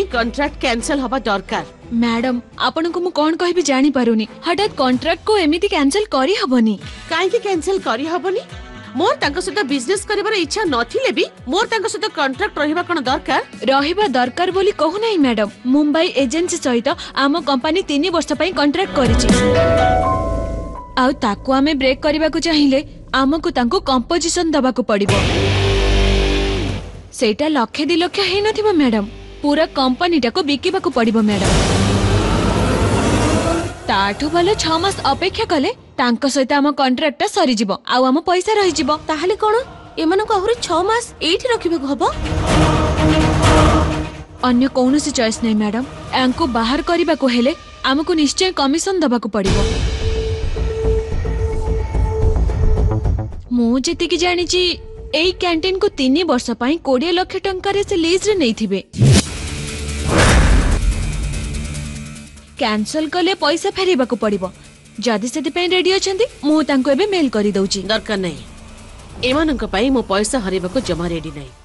ही contract cancel हवा दरकार। Madam आपण को मु कोन कहबी जानि पारुनी हठात कॉन्ट्रैक्ट को एमिति कैंसिल करी हबनी। काहे की कैंसिल करी हबनी? मोर तांको सहित बिजनेस करिवार इच्छा नथिले भी मोर तांको सहित कॉन्ट्रैक्ट रहिबा कोन दरकार बोली कहू नाही मैडम। मुंबई एजेंसी सहित आम कंपनी 3 वर्ष पई कॉन्ट्रैक्ट करिछि आउ ताको आमे ब्रेक करबा को चाहिए आमको तांको कंपोजिशन दबा को पड़िबो। सेटा लक्षे 2 लाख हे नथिबो मैडम पूरा कंपनी टा को बिकिबा को पड़िबो मैडम। ताठू भले 6 मास अपेक्षा कले तांको सहित आम कॉन्ट्रैक्ट सरी जिवो आउ आम पैसा रहि जिवो। ताहले कोन एमन को आहुरी 6 मास एठी रखिबे को हबो? अन्य कौनसी चॉइस नहीं मैडम। यांको बाहर करबा को हेले आमको निश्चय कमिशन दबा को पड़िबो। मु जेति की जानि छि एई कैंटीन को 3 वर्ष पई 20 लाख टंका रे से लीज रे नै थिबे। कैंसल कले पैसा फेरिबा को पड़िबो। जदि सेति पे रेडी अछंती मु तांको एबे मेल करी दउची। दरकार नहीं एमानंक पई मो पैसा हरिबा को जमा रेडी नहीं।